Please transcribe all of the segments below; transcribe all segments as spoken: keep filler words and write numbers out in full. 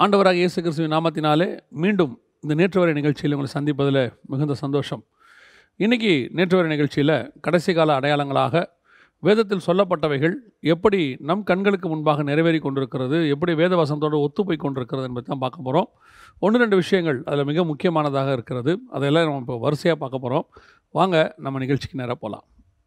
ஆண்டவராக இயேசு கிறிஸ்துவின் நாமத்தினாலே மீண்டும் இந்த நேற்று வரை நிகழ்ச்சியில் உங்களை சந்திப்பதில் மிகுந்த சந்தோஷம். இன்றைக்கி நேற்று வரை நிகழ்ச்சியில் கடைசி கால அடையாளங்களாக வேதத்தில் சொல்லப்பட்டவைகள் எப்படி நம் கண்களுக்கு முன்பாக நிறைவேறி கொண்டிருக்கிறது, எப்படி வேத வசனத்தோடு ஒத்துப்போய் கொண்டிருக்கிறது என்பதை தான் பார்க்க போகிறோம். ஒன்று ரெண்டு விஷயங்கள் அதில் மிக முக்கியமானதாக இருக்கிறது. அதெல்லாம் நம்ம இப்போ வரிசையாக பார்க்க போகிறோம். வாங்க நம்ம நிகழ்ச்சிக்கு நேராக போகலாம்.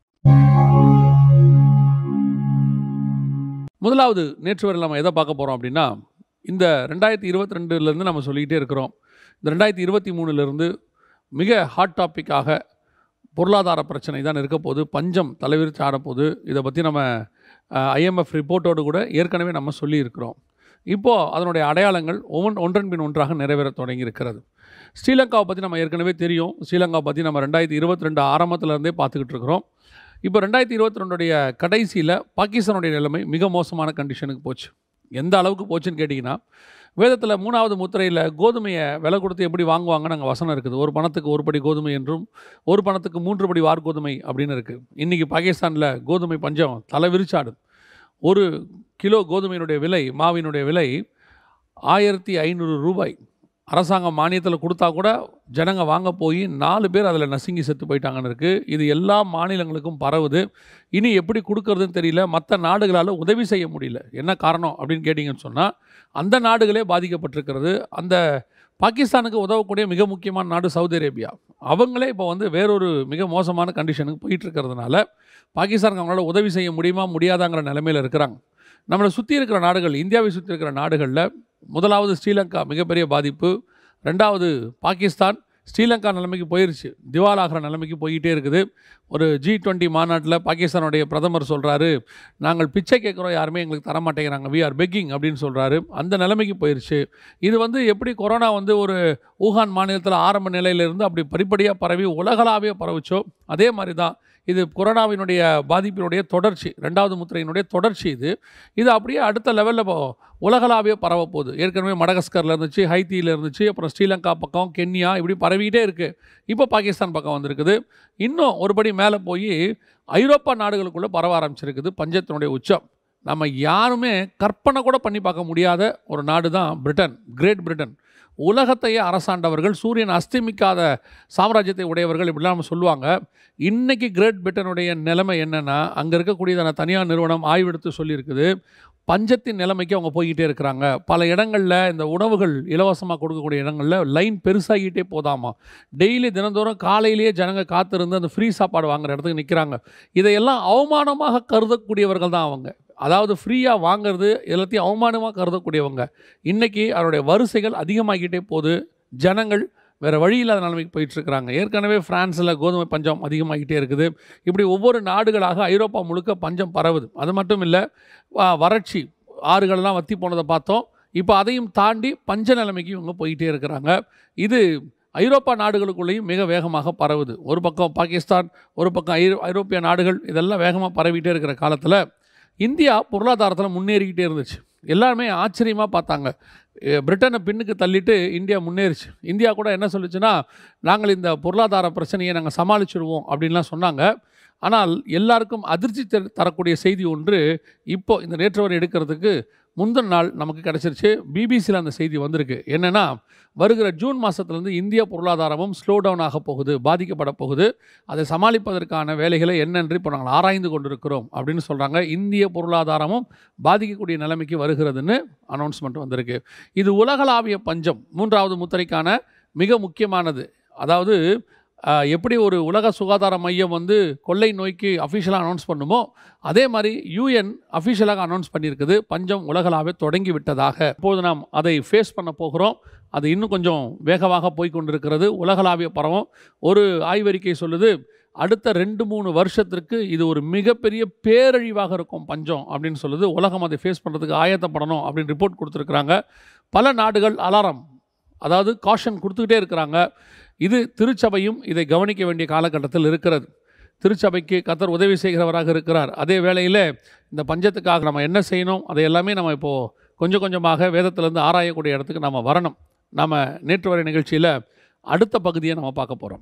முதலாவது நேற்று வரை நம்ம எதை பார்க்க போகிறோம் அப்படின்னா, இந்த ரெண்டாயிரத்தி இருபத்தி ரெண்டுலேருந்து நம்ம சொல்லிக்கிட்டே இருக்கிறோம். இந்த ரெண்டாயிரத்தி இருபத்தி மூணுலேருந்து மிக ஹாட் டாப்பிக்காக பொருளாதார பிரச்சனை தான் இருக்க போது, பஞ்சம் தலைவிரிச்சு ஆடப்போகுது. இதை பற்றி நம்ம ஐஎம்எஃப் ரிப்போர்ட்டோடு கூட ஏற்கனவே நம்ம சொல்லியிருக்கிறோம். இப்போது அதனுடைய அடையாளங்கள் ஒவ்வொன் ஒன்றன் பின் ஒன்றாக நிறைவேற தொடங்கி இருக்கிறது. ஸ்ரீலங்காவை பற்றி நம்ம ஏற்கனவே தெரியும். ஸ்ரீலங்காவை பற்றி நம்ம ரெண்டாயிரத்தி இருபத்தி ரெண்டு ஆரம்பத்துலேருந்தே பார்த்துக்கிட்டு இருக்கிறோம். இப்போ ரெண்டாயிரத்தி இருபத்தி ரெண்டுடைய கடைசியில் பாகிஸ்தானுடைய நிலைமை மிக மோசமான கண்டிஷனுக்கு போச்சு. எந்த அளவுக்கு போச்சுன்னு கேட்டிங்கன்னா, வேதத்தில் மூணாவது முத்திரையில் கோதுமையை விலை கொடுத்து எப்படி வாங்குவாங்கன்னு அங்கே வசனம் இருக்குது. ஒரு பணத்துக்கு ஒரு படி கோதுமை என்றும் ஒரு பணத்துக்கு மூன்று படி வார் கோதுமை அப்படின்னு இருக்குது. இன்றைக்கி பாகிஸ்தானில் கோதுமை பஞ்சம் தலை விரிச்சாடும். ஒரு கிலோ கோதுமையினுடைய விலை, மாவினுடைய விலை ஆயிரத்தி ஐநூறு ரூபாய். அரசாங்கம் மானியத்தில் கொடுத்தா கூட ஜனங்க வாங்க போய் நாலு பேர் அதில் நசுங்கி செத்து போயிட்டாங்கன்னு இருக்குது. இது எல்லா மாநிலங்களுக்கும் பரவுது. இனி எப்படி கொடுக்கறதுன்னு தெரியல. மற்ற நாடுகளால் உதவி செய்ய முடியல. என்ன காரணம் அப்படின்னு கேட்டிங்கன்னு சொன்னால், அந்த நாடுகளே பாதிக்கப்பட்டிருக்கிறது. அந்த பாகிஸ்தானுக்கு உதவக்கூடிய மிக முக்கியமான நாடு சவுதி அரேபியா. அவங்களே இப்போ வந்து வேறொரு மிக மோசமான கண்டிஷனுக்கு போயிட்டு இருக்கிறதுனால பாகிஸ்தானுக்கு அவங்களால உதவி செய்ய முடியுமா முடியாதாங்கிற நிலைமையில் இருக்கிறாங்க. நம்மளை சுற்றி இருக்கிற நாடுகள், இந்தியாவை சுற்றி இருக்கிற நாடுகளில் முதலாவது ஸ்ரீலங்கா மிகப்பெரிய பாதிப்பு. ரெண்டாவது பாகிஸ்தான் ஸ்ரீலங்கா நிலைமைக்கு போயிடுச்சு, திவாலாகிற நிலைமைக்கு போய்கிட்டே இருக்குது. ஒரு ஜி டுவெண்ட்டி மாநாட்டில் பாகிஸ்தானுடைய பிரதமர் சொல்கிறாரு, நாங்கள் பிச்சை கேட்குறோம், யாருமே எங்களுக்கு தரமாட்டேங்கிறாங்க, வி ஆர் பெக்கிங் அப்படின்னு சொல்கிறாரு. அந்த நிலைமைக்கு போயிடுச்சு. இது வந்து எப்படி கொரோனா வந்து ஒரு ஊகான் மாநிலத்தில் ஆரம்ப நிலையிலிருந்து அப்படி படிப்படியாக பரவி உலகளாவிய பரவுச்சோ, அதே மாதிரி தான் இது கொரோனாவினுடைய பாதிப்பினுடைய தொடர்ச்சி, ரெண்டாவது முத்திரையினுடைய தொடர்ச்சி. இது இது அப்படியே அடுத்த லெவலில் உலகளாவிய பரவ போகுது. ஏற்கனவே மடகஸ்கரில் இருந்துச்சு, ஹைத்தியில் இருந்துச்சு, அப்புறம் ஸ்ரீலங்கா பக்கம், கென்யா, இப்படி பரவிக்கிட்டே இருக்குது. இப்போ பாகிஸ்தான் பக்கம் வந்திருக்குது. இன்னும் ஒருபடி மேலே போய் ஐரோப்பா நாடுகளுக்குள்ளே பரவ ஆரம்பிச்சிருக்குது பஞ்சத்தினுடைய உச்சம். நம்ம யாருமே கற்பனை கூட பண்ணி பார்க்க முடியாத ஒரு நாடு தான் பிரிட்டன், கிரேட் பிரிட்டன். உலகத்தையே அரசாண்டவர்கள், சூரியன் அஸ்தமிக்காத சாம்ராஜ்யத்தை உடையவர்கள், இப்படிலாம் நம்ம சொல்லுவாங்க. இன்றைக்கி கிரேட் பிரிட்டனுடைய நிலைமை என்னென்னா, அங்கே இருக்கக்கூடியதான தனியார் நிறுவனம் ஆய்வெடுத்து சொல்லியிருக்குது, பஞ்சத்தின் நிலைமைக்கு அவங்க போய்கிட்டே இருக்கிறாங்க. பல இடங்களில் இந்த உணவுகள் இலவசமாக கொடுக்கக்கூடிய இடங்களில் லைன் பெருசாகிட்டே போதாமா. டெய்லி தினந்தோறும் காலையிலேயே ஜனங்க காத்திருந்து அந்த ஃப்ரீ சாப்பாடு வாங்குற இடத்துக்கு நிற்கிறாங்க. இதையெல்லாம் அவமானமாக கருதக்கூடியவர்கள் தான் அவங்க. அதாவது ஃப்ரீயாக வாங்கிறது எல்லாத்தையும் அவமானமாக கருதக்கூடியவங்க. இன்றைக்கி அவருடைய வரிசைகள் அதிகமாகிட்டே போகுது. ஜனங்கள் வேறு வழி இல்லாத நிலைமைக்கு போயிட்டுருக்கிறாங்க. ஏற்கனவே ஃப்ரான்ஸில் கோதுமை பஞ்சம் அதிகமாகிட்டே இருக்குது. இப்படி ஒவ்வொரு நாடுகளாக ஐரோப்பா முழுக்க பஞ்சம் பரவுது. அது மட்டும் இல்லை, வறட்சி, ஆறுகளெல்லாம் வற்றி போனதை பார்த்தோம். இப்போ அதையும் தாண்டி பஞ்ச நிலைமைக்கு இவங்க போயிட்டே இருக்கிறாங்க. இது ஐரோப்பா நாடுகளுக்குள்ளேயும் மிக வேகமாக பரவுது. ஒரு பக்கம் பாகிஸ்தான், ஒரு பக்கம் ஐ ஐரோப்பிய நாடுகள், இதெல்லாம் வேகமாக பரவிட்டே இருக்கிற காலத்தில் இந்தியா பொருளாதாரத்தில் முன்னேறிக்கிட்டே இருந்துச்சு. எல்லாருமே ஆச்சரியமாக பார்த்தாங்க. பிரிட்டனை பின்னுக்கு தள்ளிட்டு இந்தியா முன்னேறிச்சு. இந்தியா கூட என்ன சொல்லிச்சுன்னா, நாங்கள் இந்த பொருளாதார பிரச்சனையை நாங்கள் சமாளிச்சுடுவோம் அப்படின்லாம் சொன்னாங்க. ஆனால் எல்லாருக்கும் அதிர்ச்சி தரக்கூடிய செய்தி ஒன்று இப்போ இந்த நேற்று வரை எடுக்கிறதுக்கு முந்தின நாள் நமக்கு கிடச்சிருச்சு. பிபிசியில் அந்த செய்தி வந்திருக்கு. என்னென்னா, வருகிற ஜூன் மாதத்துலேருந்து இந்திய பொருளாதாரமும் ஸ்லோ டவுன் ஆக போகுது, பாதிக்கப்பட போகுது. அதை சமாளிப்பதற்கான வேலைகளை என்னென்று இப்போ நாங்கள் ஆராய்ந்து கொண்டிருக்கிறோம் அப்படின்னு சொல்கிறாங்க. இந்திய பொருளாதாரமும் பாதிக்கக்கூடிய நிலைமைக்கு வருகிறதுன்னு அனௌன்ஸ்மெண்ட் வந்திருக்கு. இது உலகளாவிய பஞ்சம், மூன்றாவது முத்திரைக்கான மிக முக்கியமானது. அதாவது எப்படி ஒரு உலக சுகாதார மையம் வந்து கொள்ளை நோய்க்கு அஃபிஷியலாக அனௌன்ஸ் பண்ணுமோ, அதே மாதிரி யூஎன் அஃபிஷியலாக அனௌன்ஸ் பண்ணியிருக்குது, பஞ்சம் உலகளாவே தொடங்கி விட்டதாக. இப்போது நாம் அதை ஃபேஸ் பண்ண போகிறோம். அது இன்னும் கொஞ்சம் வேகமாக போய்கொண்டிருக்கிறது, உலகளாவிய பரவும். ஒரு ஆய்வறிக்கை சொல்லுது, அடுத்த ரெண்டு மூணு வருஷத்திற்கு இது ஒரு மிகப்பெரிய பேரழிவாக இருக்கும் பஞ்சம் அப்படின்னு சொல்லுது. உலகம் அதை ஃபேஸ் பண்ணுறதுக்கு ஆயத்தப்படணும் அப்படின்னு ரிப்போர்ட் கொடுத்துருக்குறாங்க. பல நாடுகள் அலாரம், அதாவது காஷன் கொடுத்துக்கிட்டே இருக்கிறாங்க. இது திருச்சபையும் இதை கவனிக்க வேண்டிய காலகட்டத்தில் இருக்கிறது. திருச்சபைக்கு கர்த்தர் உதவி செய்கிறவராக இருக்கிறார். அதே வேளையில் இந்த பஞ்சத்துக்காக நம்ம என்ன செய்யணும், அதை எல்லாமே நம்ம இப்போது கொஞ்சம் கொஞ்சமாக வேதத்திலேருந்து ஆராயக்கூடிய இடத்துக்கு நம்ம வரணும். நம்ம நேற்று வரை நிகழ்ச்சியில் அடுத்த பகுதியை நம்ம பார்க்க போகிறோம்.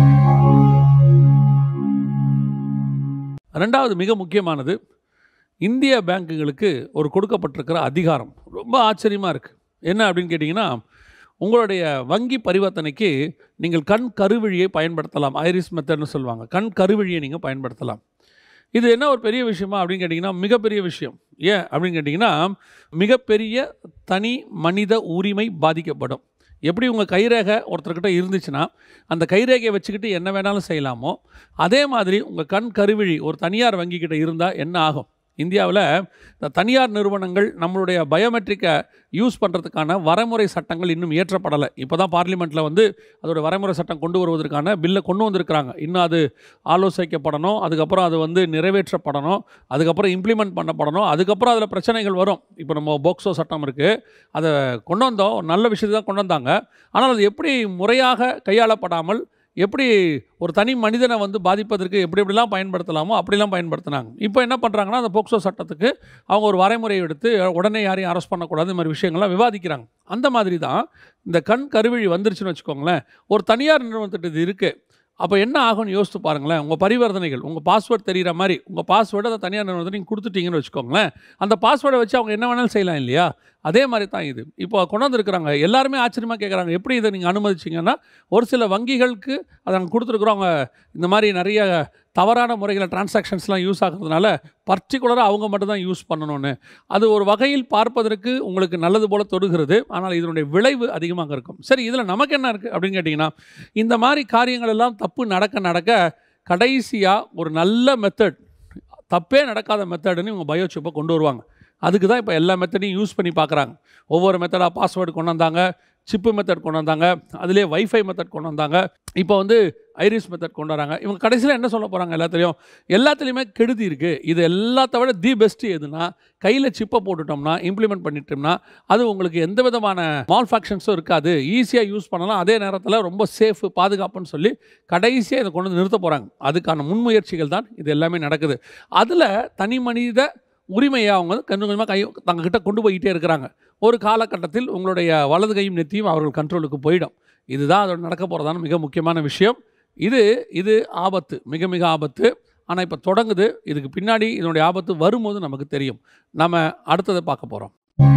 ரெண்டாவது மிக முக்கியமானது, இந்திய பேங்குகளுக்கு ஒரு கொடுக்கப்பட்டிருக்கிற அதிகாரம் ரொம்ப ஆச்சரியமாக இருக்குது. என்ன அப்படின்னு கேட்டிங்கன்னா, உங்களுடைய வங்கி பரிவர்த்தனைக்கு நீங்கள் கண் கருவிழியை பயன்படுத்தலாம். ஐரிஸ் மெத்தட்னு சொல்லுவாங்க. கண் கருவிழியை நீங்கள் பயன்படுத்தலாம். இது என்ன ஒரு பெரிய விஷயமா அப்படின்னு கேட்டிங்கன்னா, மிகப்பெரிய விஷயம். ஏன் அப்படின்னு கேட்டிங்கன்னா, மிகப்பெரிய தனி மனித உரிமை பாதிக்கப்படும். எப்படி உங்கள் கைரேகை ஒருத்தர்கிட்ட இருந்துச்சுன்னா, அந்த கைரேகையை வச்சுக்கிட்டு என்ன வேணாலும் செய்யலாமோ, அதே மாதிரி உங்கள் கண் கருவிழி ஒரு தனியார் வங்கிக்கிட்ட இருந்தால் என்ன ஆகும்? இந்தியாவில் இந்த தனியார் நிறுவனங்கள் நம்மளுடைய பயோமெட்ரிக்கை யூஸ் பண்ணுறதுக்கான வரைமுறை சட்டங்கள் இன்னும் இயற்றப்படலை. இப்போ தான் பார்லிமெண்ட்டில் வந்து அதோட வரைமுறை சட்டம் கொண்டு வருவதற்கான பில்லை கொண்டு வந்திருக்கிறாங்க. இன்னும் அது ஆலோசிக்கப்படணும், அதுக்கப்புறம் அது வந்து நிறைவேற்றப்படணும், அதுக்கப்புறம் இம்ப்ளிமெண்ட் பண்ணப்படணும், அதுக்கப்புறம் அதில் பிரச்சனைகள் வரும். இப்போ நம்ம போக்சோ சட்டம் இருக்குது, அதை கொண்டு வந்தோம், நல்ல விஷயத்தை தான் கொண்டு வந்தாங்க. ஆனால் அது எப்படி முறையாக கையாளப்படாமல் எப்படி ஒரு தனி மனிதனை வந்து பாதிப்பதற்கு எப்படி எப்படிலாம் பயன்படுத்தலாமோ அப்படிலாம் பயன்படுத்தினாங்க. இப்போ என்ன பண்ணுறாங்கன்னா, அந்த போக்சோ சட்டத்துக்கு அவங்க ஒரு வரைமுறையை எடுத்து உடனே யாரையும் அரெஸ்ட் பண்ணக்கூடாது, இந்த மாதிரி விஷயங்கள்லாம் விவாதிக்கிறாங்க. அந்த மாதிரி தான் இந்த கண் கருவிழி வந்துருச்சுன்னு வச்சுக்கோங்களேன், ஒரு தனியார் நிறுவனத்திட்ட இது இருக்குது. அப்போ என்ன ஆகும்னு யோசித்து பாருங்களேன். உங்கள் பரிவர்த்தனைகள், உங்கள் பாஸ்வேர்டு தெரிகிற மாதிரி உங்கள் பாஸ்வேர்டை அதை தனியார் நிறுவனத்தை நீங்கள் கொடுத்துட்டீங்கன்னு வச்சுக்கோங்களேன், அந்த பாஸ்வேர்டை வச்சு அவங்க என்ன வேணாலும் செய்யலாம் இல்லையா? அதே மாதிரி தான் இது. இப்போ கொண்டு வந்துருக்குறாங்க. எல்லாருமே ஆச்சரியமாக கேட்குறாங்க, எப்படி இதை நீங்கள் அனுமதிச்சிங்கன்னா, ஒரு சில வங்கிகளுக்கு அதை நாங்கள் கொடுத்துருக்குறோம், அவங்க இந்த மாதிரி நிறைய தவறான முறையில் டிரான்சாக்ஷன்ஸ்லாம் யூஸ் ஆகிறதுனால பர்டிகுலராக அவங்க மட்டும் தான் யூஸ் பண்ணணும்னு. அது ஒரு வகையில் பார்ப்பதற்கு உங்களுக்கு நல்லது போல் தொடுகிறது, ஆனால் இதனுடைய விளைவு அதிகமாக இருக்கும். சரி, இதில் நமக்கு என்ன இருக்குது அப்படின்னு கேட்டிங்கன்னா, இந்த மாதிரி காரியங்கள் எல்லாம் தப்பு நடக்க நடக்க கடைசியாக ஒரு நல்ல மெத்தட், தப்பே நடக்காத மெத்தடுன்னு இவங்க பயோசிப்பை கொண்டு வருவாங்க. அதுக்கு தான் இப்போ எல்லா மெத்தடையும் யூஸ் பண்ணி பார்க்குறாங்க. ஒவ்வொரு மெத்தடாக பாஸ்வேர்டு கொண்டு வந்தாங்க, சிப்பு மெத்தட் கொண்டு வந்தாங்க, அதிலே வைஃபை மெத்தட் கொண்டு வந்தாங்க, இப்போ வந்து ஐரிஸ் மெத்தட் கொண்டு வராங்க. இவங்க கடைசியில் என்ன சொல்ல போகிறாங்க? எல்லாத்துலேயும் எல்லாத்துலேயுமே கெடுதி இருக்குது. இது எல்லாத்த விட தி பெஸ்ட்டு எதுனா, கையில் சிப்பை போட்டுட்டோம்னா, இம்ப்ளிமெண்ட் பண்ணிட்டோம்னா, அது உங்களுக்கு எந்த விதமான மால் ஃபேக்ஷன்ஸும் இருக்காது, ஈஸியாக யூஸ் பண்ணலாம், அதே நேரத்தில் ரொம்ப சேஃபு, பாதுகாப்புன்னு சொல்லி கடைசியாக இதை கொண்டு வந்து நிறுத்த போகிறாங்க. அதுக்கான முன்முயற்சிகள் தான் இது எல்லாமே நடக்குது. அதில் தனி மனித உரிமையை அவங்க கொஞ்சம் கொஞ்சமாக கை தங்கக்கிட்ட கொண்டு போய்கிட்டே இருக்கிறாங்க. ஒரு காலகட்டத்தில் உங்களுடைய வலது கையும் நெத்தியும் அவர்கள் கண்ட்ரோலுக்கு போயிடும். இதுதான் அதோட நடக்க போகிறதான மிக முக்கியமான விஷயம். இது இது ஆபத்து, மிக மிக ஆபத்து. ஆனால் இப்போ தொடங்குது. இதுக்கு பின்னாடி இதனுடைய ஆபத்து வரும்போது நமக்கு தெரியும். நம்ம அடுத்ததை பார்க்க போகிறோம்.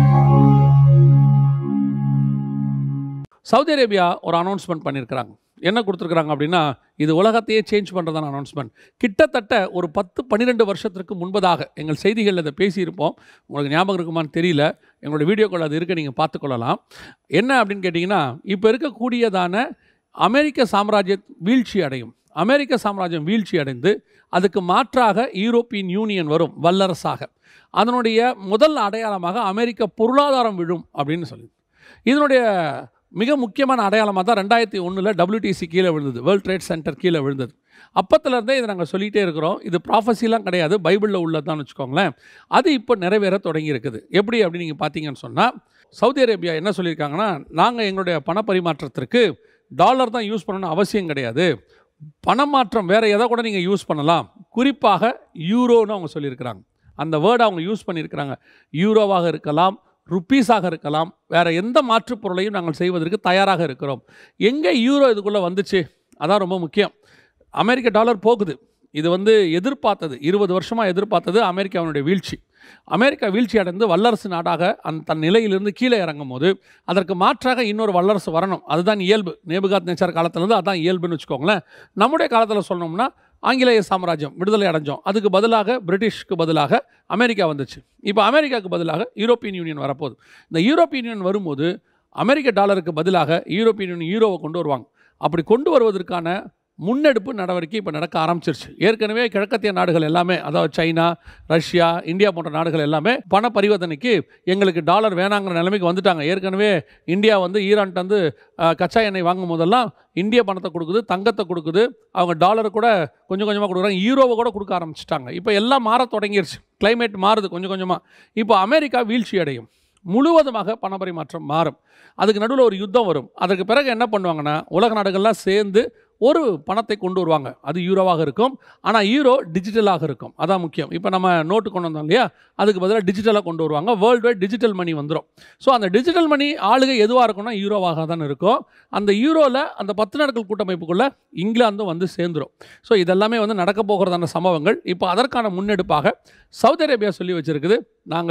சவுதி அரேபியா ஒரு அனௌன்ஸ்மெண்ட் பண்ணியிருக்கிறாங்க. என்ன கொடுத்துருக்குறாங்க அப்படின்னா, இது உலகத்தையே சேஞ்ச் பண்ணுறதான அனௌன்ஸ்மெண்ட். கிட்டத்தட்ட ஒரு பத்து பன்னிரெண்டு வருஷத்திற்கு முன்பதாக எங்கள் செய்திகளில் இதை பேசியிருப்போம். உங்களுக்கு ஞாபகம் இருக்குமான்னு தெரியல. எங்களோட வீடியோக்கள் அது இருக்க, நீங்கள் பார்த்துக்கொள்ளலாம். என்ன அப்படின்னு கேட்டிங்கன்னா, இப்போ இருக்கக்கூடியதான அமெரிக்க சாம்ராஜ்யம் வீழ்ச்சி அடையும். அமெரிக்க சாம்ராஜ்யம் வீழ்ச்சி அடைந்து அதுக்கு மாற்றாக யூரோப்பியன் யூனியன் வரும் வல்லரசாக. அதனுடைய முதல் அடையாளமாக அமெரிக்க பொருளாதாரம் விழும் அப்படின்னு சொல்லி, இதனுடைய மிக முக்கியமான அடையாளமாக தான் ரெண்டாயிரத்தி ஒன்றில் டபிள்யூடிசி கீழே விழுந்தது, வேர்ல்ட் ட்ரேட் சென்டர் கீழே விழுந்தது. அப்போத்துலேருந்தே இதை நாங்கள் சொல்லிகிட்டே இருக்கிறோம். இது ப்ராஃபஸிலாம் கிடையாது, பைபிளில் உள்ளதான் வச்சுக்கோங்களேன். அது இப்போ நிறைவேற தொடங்கி இருக்குது. எப்படி அப்படின்னு நீங்கள் பார்த்தீங்கன்னு சொன்னால், சவுதி அரேபியா என்ன சொல்லியிருக்காங்கன்னா, நாங்கள் எங்களுடைய பண பரிமாற்றத்திற்கு டாலர் தான் யூஸ் பண்ணணும்னு அவசியம் கிடையாது, பணமாற்றம் வேறு எதை கூட நீங்கள் யூஸ் பண்ணலாம், குறிப்பாக யூரோன்னு அவங்க சொல்லியிருக்கிறாங்க. அந்த வேர்டை அவங்க யூஸ் பண்ணியிருக்கிறாங்க. யூரோவாக இருக்கலாம், ருப்பீஸாக இருக்கலாம், வேறு எந்த மாற்றுப் பொருளையும் நாங்கள் செய்வதற்கு தயாராக இருக்கிறோம். எங்கே யூரோ இதுக்குள்ளே வந்துச்சு, அதான் ரொம்ப முக்கியம். அமெரிக்க டாலர் போகுது. இது வந்து எதிர்பார்த்தது, இருபது வருஷமாக எதிர்பார்த்தது அமெரிக்காவினுடைய வீழ்ச்சி. அமெரிக்கா வீழ்ச்சி அடைந்து வல்லரசு நாடாக அந்த தன் நிலையிலிருந்து கீழே இறங்கும் போது அதற்கு மாற்றாக இன்னொரு வல்லரசு வரணும். அதுதான் இயல்பு. நேபுகாத் நேச்சார் காலத்திலேருந்து அதுதான் இயல்புன்னு வச்சுக்கோங்களேன். நம்முடைய காலத்தில் சொன்னோம்னா ஆங்கிலேய சாம்ராஜ்யம் விடுதலை அடைஞ்சோம், அதுக்கு பதிலாக பிரிட்டிஷ்க்கு பதிலாக அமெரிக்கா வந்துச்சு. இப்போ அமெரிக்காவுக்கு பதிலாக யூரோப்பியன் யூனியன் வரப்போகுது. இந்த யூரோப்பியன் யூனியன் வரும்போது அமெரிக்க டாலருக்கு பதிலாக யூரோப்பியன் யூனியன் யூரோவை கொண்டு வருவாங்க. அப்படி கொண்டு வருவதற்கான முன்னெடுப்பு நடவடிக்கை இப்போ நடக்க ஆரம்பிச்சிருச்சு. ஏற்கனவே கிழக்கத்திய நாடுகள் எல்லாமே, அதாவது சைனா, ரஷ்யா, இந்தியா போன்ற நாடுகள் எல்லாமே பண பரிவர்த்தனைக்கு எங்களுக்கு டாலர் வேணாங்கிற நிலைமைக்கு வந்துட்டாங்க. ஏற்கனவே இந்தியா வந்து ஈரான்ட்டு வந்து கச்சா எண்ணெய் வாங்கும் போதெல்லாம் இந்திய பணத்தை கொடுக்குது, தங்கத்தை கொடுக்குது, அவங்க டாலரை கூட கொஞ்சம் கொஞ்சமாக கொடுக்குறாங்க, யூரோவை கூட கொடுக்க ஆரம்பிச்சிட்டாங்க. இப்போ எல்லாம் மாற தொடங்கிருச்சு, கிளைமேட் மாறுது கொஞ்சம் கொஞ்சமாக. இப்போ அமெரிக்கா வீழ்ச்சி அடையும், முழுவதுமாக பண பரிமாற்றம் மாறும். அதுக்கு நடுவில் ஒரு யுத்தம் வரும். அதுக்கு பிறகு என்ன பண்ணுவாங்கன்னா, உலக நாடுகள்லாம் சேர்ந்து ஒரு பணத்தை கொண்டு வருவாங்க. அது யூரோவாக இருக்கும், ஆனால் யூரோ டிஜிட்டலாக இருக்கும். அதான் முக்கியம். இப்போ நம்ம நோட்டு கொண்டு வந்தோம் இல்லையா, அதுக்கு பதிலாக டிஜிட்டலாக கொண்டு வருவாங்க. வேர்ல்டு வைட் டிஜிட்டல் மணி வந்துடும். ஸோ அந்த டிஜிட்டல் மணி ஆளுகை எதுவாக இருக்கும்னா யூரோவாக தான் இருக்கும். அந்த யூரோவில் அந்த பத்து நாடுகள் கூட்டமைப்புக்குள்ளே இங்கிலாந்தும் வந்து சேர்ந்துடும். ஸோ இதெல்லாமே வந்து நடக்க போகிறதான சம்பவங்கள். இப்போ அதற்கான முன்னெடுப்பாக சவுதி அரேபியா சொல்லி வச்சுருக்குது, நாங்கள்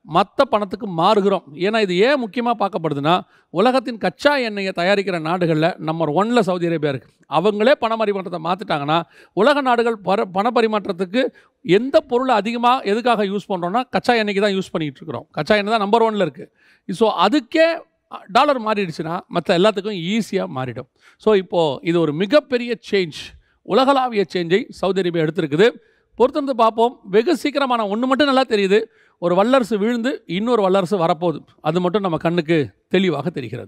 மற்ற பணத்துக்கு மாறுகிறோம். ஏன்னா இது ஏன் முக்கியமாக பார்க்கப்படுதுன்னா, உலகத்தின் கச்சா எண்ணெயை தயாரிக்கிற நாடுகளில் நம்பர் ஒன்னில் சவுதி அரேபியா இருக்குது. அவங்களே பண பரிமாற்றத்தை மாற்றிட்டாங்கன்னா, உலக நாடுகள் பர பண பரிமாற்றத்துக்கு எந்த பொருளை அதிகமாக எதுக்காக யூஸ் பண்ணுறோன்னா கச்சா எண்ணெய்க்கு தான் யூஸ் பண்ணிகிட்டு இருக்கிறோம். கச்சா எண்ணெய் தான் நம்பர் ஒன்னில் இருக்குது. ஸோ அதுக்கே டாலர் மாறிடுச்சுன்னா மற்ற எல்லாத்துக்கும் ஈஸியாக மாறிடும். ஸோ இப்போது இது ஒரு மிகப்பெரிய சேஞ்ச், உலகளாவிய சேஞ்சை சவுதி அரேபியா எடுத்திருக்குது. பொறுத்திருந்து பார்ப்போம். வெகு சீக்கிரமான ஒன்று மட்டும் நல்லா தெரியுது, ஒரு வல்லரசு வீழ்ந்து இன்னொரு வல்லரசு வரப்போகுது. அது மட்டும் நம்ம கண்ணுக்கு தெளிவாக தெரிகிறது.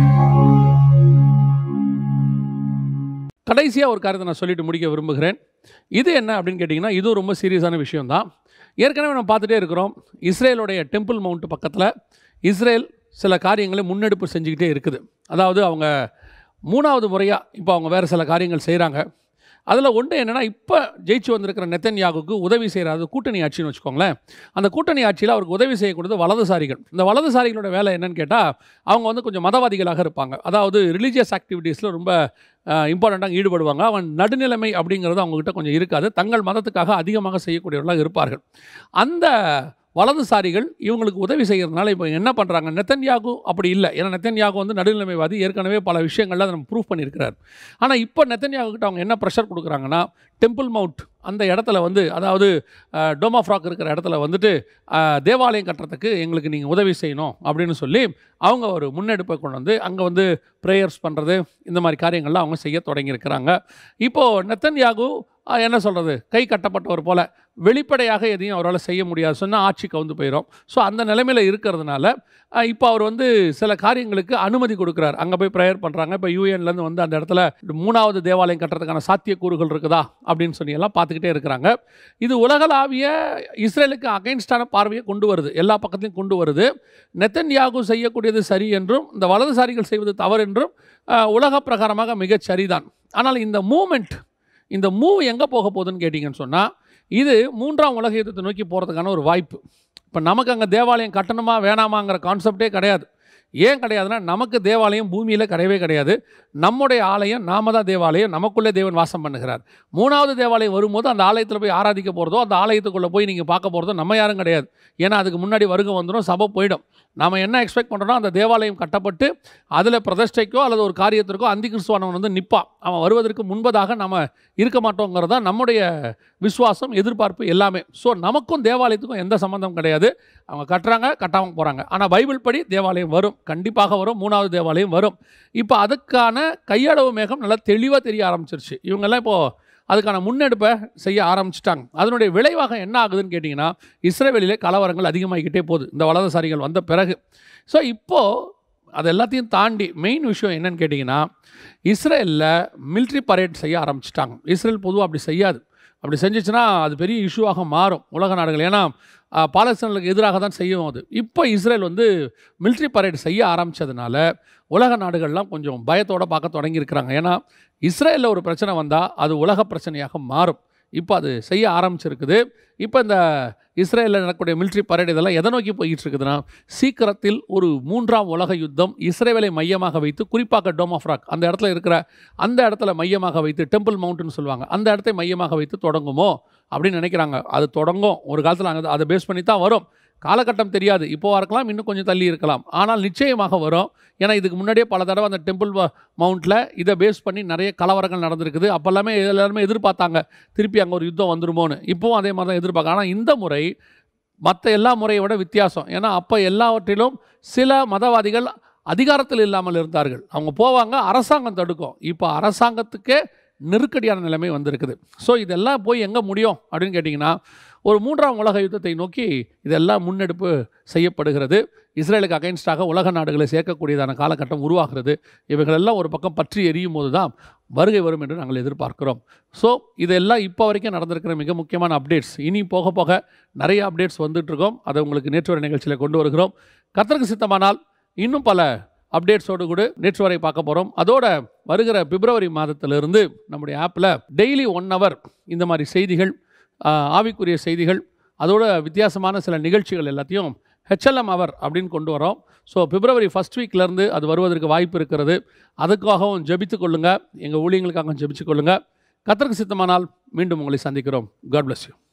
கடைசியாக ஒரு காரியத்தை நான் சொல்லிட்டு முடிக்க விரும்புகிறேன். இது என்ன அப்படின்னு கேட்டிங்கன்னா, இதுவும் ரொம்ப சீரியஸான விஷயம்தான். ஏற்கனவே நம்ம பார்த்துட்டே இருக்கிறோம், இஸ்ரேலுடைய டெம்பிள் மவுண்ட் பக்கத்தில் இஸ்ரேல் சில காரியங்களை முன்னெடுப்பு செஞ்சுக்கிட்டே இருக்குது. அதாவது அவங்க மூணாவது முறையாக இப்போ அவங்க வேறு சில காரியங்கள் செய்கிறாங்க. அதில் ஒன்று என்னென்னா, இப்போ ஜெயிச்சு வந்திருக்கிற நெத்தன்யாகுக்கு உதவி செய்கிறாது கூட்டணி ஆட்சின்னு வச்சுக்கோங்களேன். அந்த கூட்டணி ஆட்சியில் அவருக்கு உதவி செய்யக்கூடியது வலதுசாரிகள். இந்த வலதுசாரிகளோட வேலை என்னன்னு கேட்டால், அவங்க வந்து கொஞ்சம் மதவாதிகளாக இருப்பாங்க. அதாவது ரிலீஜியஸ் ஆக்டிவிட்டீஸில் ரொம்ப இம்பார்ட்டண்ட்டாக ஈடுபடுவாங்க. அவன் நடுநிலைமை அப்படிங்கிறது அவங்ககிட்ட கொஞ்சம் இருக்காது. தங்கள் மதத்துக்காக அதிகமாக செய்யக்கூடியவர்களாக இருப்பார்கள். அந்த வலதுசாரிகள் இவங்களுக்கு உதவி செய்கிறதுனால இப்போ என்ன பண்ணுறாங்க, நெத்தன்யாகு அப்படி இல்லை. ஏன்னா நெத்தன்யாகு வந்து நடுநிலைமைவாதி, ஏற்கனவே பல விஷயங்கள்ல அதை நம்ம ப்ரூவ் பண்ணியிருக்கிறார். ஆனால் இப்போ நெத்தன்யாகுக்கிட்ட அவங்க என்ன ப்ரெஷர் கொடுக்குறாங்கன்னா, டெம்பிள் மவுண்ட் அந்த இடத்துல வந்து, அதாவது டோம் ஆஃப் ராக் இருக்கிற இடத்துல வந்துட்டு தேவாலயம் கட்டுறதுக்கு எங்களுக்கு நீங்கள் உதவி செய்யணும் அப்படின்னு சொல்லி அவங்க ஒரு முன்னெடுப்பை கொண்டு வந்து அங்கே வந்து ப்ரேயர்ஸ் பண்ணுறது, இந்த மாதிரி காரியங்கள்லாம் அவங்க செய்ய தொடங்கியிருக்கிறாங்க. இப்போது நெத்தன்யாகு என்ன சொல்கிறது, கை கட்டப்பட்டவர் போல் வெளிப்படையாக எதையும் அவரால் செய்ய முடியாது, சொன்னால் ஆட்சி கவுந்து போயிடும். ஸோ அந்த நிலைமையில் இருக்கிறதுனால இப்போ அவர் வந்து சில காரியங்களுக்கு அனுமதி கொடுக்குறார். அங்கே போய் ப்ரேயர் பண்ணுறாங்க. இப்போ யூஎன்லேருந்து வந்து அந்த இடத்துல மூணாவது தேவாலயம் கட்டுறதுக்கான சாத்தியக்கூறுகள் இருக்குதா அப்படின்னு சொல்லி எல்லாம் பார்த்துக்கிட்டே இருக்கிறாங்க. இது உலகளாவிய இஸ்ரேலுக்கு அகைன்ஸ்டான பார்வையை கொண்டு வருது, எல்லா பக்கத்தையும் கொண்டு வருது. நெத்தன்யாகு செய்யக்கூடியது சரி என்றும் இந்த வலதுசாரிகள் செய்வது தவறு என்றும் உலக பிரகாரமாக மிகச் சரிதான். ஆனால் இந்த மூமெண்ட், இந்த மூவ் எங்கே போக போகுதுன்னு கேட்டிங்கன்னு சொன்னால், இது மூன்றாம் உலக யுத்தத்தை நோக்கி போகிறதுக்கான ஒரு வாய்ப்பு. இப்போ நமக்கு அங்கே தேவாலயம் கட்டணுமா வேணாமாங்கிற கான்செப்டே கிடையாது. ஏன் கிடையாதுன்னா, நமக்கு தேவாலயம் பூமியில் கிடையவே கிடையாது. நம்முடைய ஆலயம் நாம தான் தேவாலயம், நமக்குள்ளே தேவன் வாசம் பண்ணுகிறார். மூணாவது தேவாலயம் வரும்போது அந்த ஆலயத்தில் போய் ஆராதிக்க போகிறதோ, அந்த ஆலயத்துக்குள்ளே போய் நீங்கள் பார்க்க போகிறதோ நம்ம யாரும் கிடையாது. ஏன்னா அதுக்கு முன்னாடி வருகை வந்துடும், சபை போயிடும். நம்ம என்ன எக்ஸ்பெக்ட் பண்ணுறோன்னா, அந்த தேவாலயம் கட்டப்பட்டு அதில் பிரதிஷ்டைக்கோ அல்லது ஒரு காரியத்திற்கோ அந்தி கிறிஸ்துவானவன் வந்து நிற்பான். அவன் வருவதற்கு முன்பதாக நம்ம இருக்க மாட்டோங்கிறது தான் நம்முடைய விசுவாசம், எதிர்பார்ப்பு எல்லாமே. ஸோ நமக்கும் தேவாலயத்துக்கும் எந்த சம்மந்தம் கிடையாது. அவங்க கட்டுறாங்க, கட்டாமல் போகிறாங்க. ஆனால் பைபிள் படி தேவாலயம் வரும், கண்டிப்பாக வரும், மூணாவது தேவாலயம் வரும். இப்போ அதுக்கான கையளவு மேகம் நல்லா தெளிவாக தெரிய ஆரம்பிச்சிருச்சு. இவங்கெல்லாம் இப்போது அதுக்கான முன்னெடுப்பை செய்ய ஆரம்பிச்சிட்டாங்க. அதனுடைய விளைவாக என்ன ஆகுதுன்னு கேட்டிங்கன்னா, இஸ்ரேலிலே கலவரங்கள் அதிகமாகிக்கிட்டே போகுது இந்த வலதுசாரிகள் வந்த பிறகு. ஸோ இப்போது அது எல்லாத்தையும் தாண்டி மெயின் விஷயம் என்னன்னு கேட்டிங்கன்னா, இஸ்ரேலில் மிலிட்ரி பரேட் செய்ய ஆரம்பிச்சிட்டாங்க. இஸ்ரேல் பொதுவாக அப்படி செய்யாது. அப்படி செஞ்சிச்சுன்னா அது பெரிய இஷ்யூவாக மாறும் உலக நாடுகள். ஏன்னா பாலஸ்தீனர்களுக்கு எதிராக தான் செய்யும் அது. இப்போ இஸ்ரேல் வந்து மிலிட்ரி பரேட் செய்ய ஆரம்பித்ததுனால உலக நாடுகள்லாம் கொஞ்சம் பயத்தோடு பார்க்க தொடங்கியிருக்கிறாங்க. ஏன்னா இஸ்ரேலில் ஒரு பிரச்சனை வந்தால் அது உலக பிரச்சனையாக மாறும். இப்போ அது செய்ய ஆரம்பிச்சிருக்குது. இப்போ இந்த இஸ்ரேலில் நடக்கக்கூடிய மிலிட்ரி பரேட் இதெல்லாம் எதை நோக்கி போய்கிட்டு இருக்குதுன்னா, சீக்கிரத்தில் ஒரு மூன்றாம் உலக யுத்தம் இஸ்ரேலை மையமாக வைத்து, குறிப்பாக டோம் ஆஃப் ராக் அந்த இடத்துல இருக்கிற அந்த இடத்துல மையமாக வைத்து, டெம்பிள் மவுண்ட்னு சொல்லுவாங்க, அந்த இடத்தை மையமாக வைத்து தொடங்குமோ அப்படின்னு நினைக்கிறாங்க. அது தொடங்கும் ஒரு காலத்தில். அங்கே அதை பேஸ் பண்ணி தான் வரும். காலகட்டம் தெரியாது, இப்போவா இருக்கலாம், இன்னும் கொஞ்சம் தள்ளி இருக்கலாம், ஆனால் நிச்சயமாக வரும். ஏன்னா இதுக்கு முன்னாடியே பல தடவை அந்த டெம்பிள் மவுண்ட்டில் இதை பேஸ் பண்ணி நிறைய கலவரங்கள் நடந்திருக்குது. அப்போ எல்லாமே எல்லாருமே எதிர்பார்த்தாங்க திருப்பி அங்கே ஒரு யுத்தம் வந்துருமோன்னு. இப்போவும் அதே மாதிரி தான் எதிர்பார்க்க. ஆனால் இந்த முறை மற்ற எல்லா முறையை விட வித்தியாசம். ஏன்னா அப்போ எல்லாவற்றிலும் சில மதவாதிகள் அதிகாரத்தில் இல்லாமல் இருந்தார்கள். அவங்க போவாங்க, அரசாங்கம் தடுக்கும். இப்போ அரசாங்கத்துக்கே நெருக்கடியான நிலைமை வந்திருக்குது. ஸோ இதெல்லாம் போய் எங்கே முடியும் அப்படின்னு கேட்டிங்கன்னா, ஒரு மூன்றாம் உலக யுத்தத்தை நோக்கி இதெல்லாம் முன்னெடுப்பு செய்யப்படுகிறது. இஸ்ரேலுக்கு அகைன்ஸ்டாக உலக நாடுகளை சேர்க்கக்கூடியதான காலகட்டம் உருவாகிறது. இவைகளெல்லாம் ஒரு பக்கம் பற்றி எரியும் போது தான் வருகை வரும் என்று நாங்கள் எதிர்பார்க்கிறோம். ஸோ இதெல்லாம் இப்போ வரைக்கும் நடந்திருக்கிற மிக முக்கியமான அப்டேட்ஸ். இனி போக போக நிறைய அப்டேட்ஸ் வந்துட்டுருக்கோம். அதை உங்களுக்கு நேற்று வரை நிகழ்ச்சியில் கொண்டு வருகிறோம். கர்த்தருக்கு சித்தமானால் இன்னும் பல அப்டேட்ஸோடு கூட நேற்று வரை பார்க்க போகிறோம். அதோட வருகிற பிப்ரவரி மாதத்திலிருந்து நம்முடைய ஆப்பில் டெய்லி ஒன் ஹவர் இந்த மாதிரி செய்திகள், ஆவிக்குரிய செய்திகள், அதோட வித்தியாசமான சில நிகழ்ச்சிகள் எல்லாத்தையும் ஹெச்எல்எம் அவர் அப்படின்னு கொண்டு வரோம். ஸோ பிப்ரவரி ஃபஸ்ட் வீக்லேருந்து அது வருவதற்கு வாய்ப்பு இருக்கிறது. அதுக்காகவும் ஜெபித்து கொள்ளுங்கள், எங்கள் ஊழியங்களுக்காகவும் ஜெபித்து கொள்ளுங்கள். கர்த்தருக்கு சித்தமானால் மீண்டும் உங்களை சந்திக்கிறோம். God bless you.